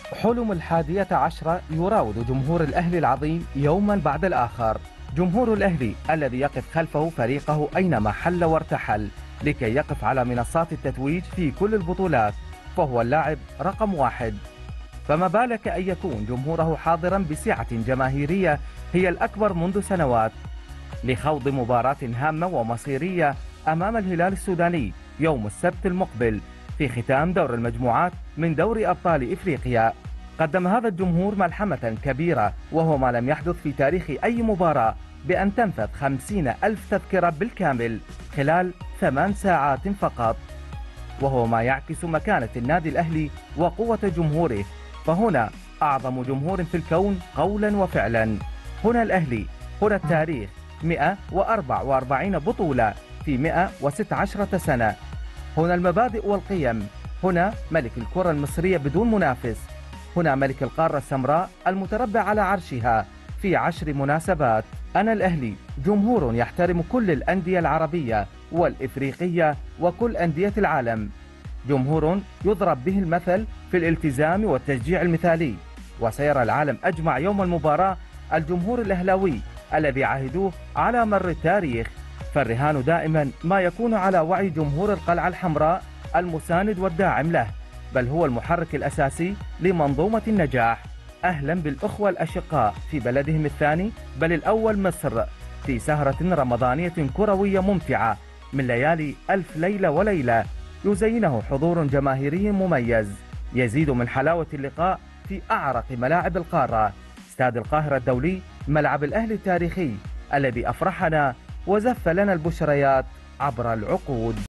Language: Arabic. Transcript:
حلم 11 يراود جمهور الأهلي العظيم يوما بعد الآخر. جمهور الأهلي الذي يقف خلفه فريقه أينما حل وارتحل لكي يقف على منصات التتويج في كل البطولات، فهو اللاعب رقم واحد. فما بالك أن يكون جمهوره حاضرا بسعة جماهيرية هي الأكبر منذ سنوات لخوض مباراة هامة ومصيرية أمام الهلال السوداني يوم السبت المقبل في ختام دور المجموعات من دوري أبطال إفريقيا. قدم هذا الجمهور ملحمة كبيرة، وهو ما لم يحدث في تاريخ أي مباراة، بأن تنفذ 50,000 تذكرة بالكامل خلال 8 ساعات فقط، وهو ما يعكس مكانة النادي الأهلي وقوة جمهوره. فهنا أعظم جمهور في الكون قولا وفعلا. هنا الأهلي، هنا التاريخ، 144 بطولة في 116 سنة. هنا المبادئ والقيم. هنا ملك الكرة المصرية بدون منافس. هنا ملك القارة السمراء المتربع على عرشها في 10 مناسبات. أنا الأهلي، جمهور يحترم كل الأندية العربية والإفريقية وكل أندية العالم، جمهور يضرب به المثل في الالتزام والتشجيع المثالي. وسيرى العالم أجمع يوم المباراة الجمهور الأهلاوي الذي عهدوه على مر التاريخ. فالرهان دائما ما يكون على وعي جمهور القلعة الحمراء المساند والداعم له، بل هو المحرك الأساسي لمنظومة النجاح. أهلا بالأخوة الأشقاء في بلدهم الثاني بل الأول مصر، في سهرة رمضانية كروية ممتعة من ليالي ألف ليلة وليلة يزينه حضور جماهيري مميز يزيد من حلاوة اللقاء في أعرق ملاعب القارة. استاد القاهرة الدولي، ملعب الأهلي التاريخي الذي أفرحنا وزف لنا البشريات عبر العقود.